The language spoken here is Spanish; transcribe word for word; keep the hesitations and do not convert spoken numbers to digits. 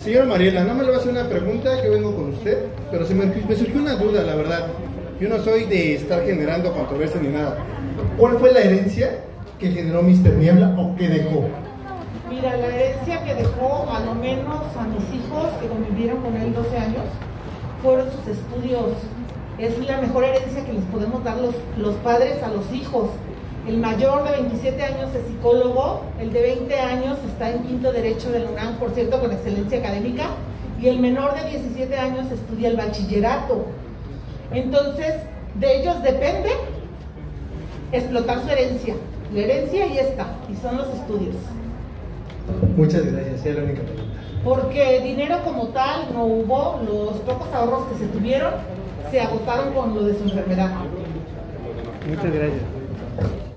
Señora Mariela, no me le voy a hacer una pregunta que vengo con usted, pero se me, me surgió una duda, la verdad. Yo no soy de estar generando controversia ni nada. ¿Cuál fue la herencia que generó míster Niebla o que dejó? Mira, la herencia que dejó a lo menos a mis hijos que convivieron con él doce años fueron sus estudios. Es la mejor herencia que les podemos dar los, los padres a los hijos. El mayor de veintisiete años es psicólogo, el de veinte años está en quinto derecho de la UNAM, por cierto, con excelencia académica, y el menor de diecisiete años estudia el bachillerato. Entonces, de ellos depende explotar su herencia. La herencia y esta, y son los estudios. Muchas gracias, es la única pregunta. Porque dinero como tal no hubo, los pocos ahorros que se tuvieron se agotaron con lo de su enfermedad. Muchas gracias.